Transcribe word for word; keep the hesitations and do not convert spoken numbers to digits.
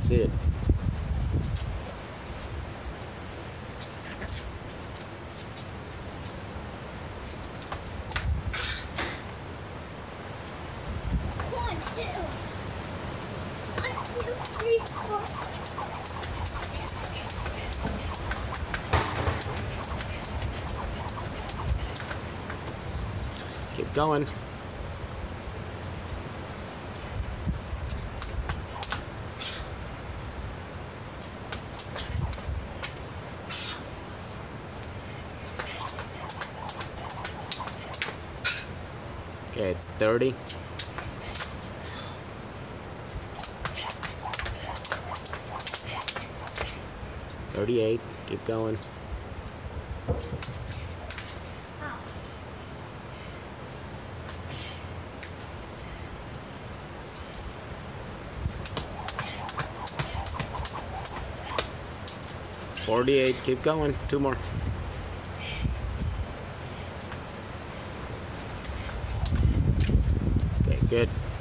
That's it. One, two. One, two, three, four. Keep going. Okay, it's thirty. thirty-eight. Keep going. forty-eight. Keep going. Two more. Okay, good.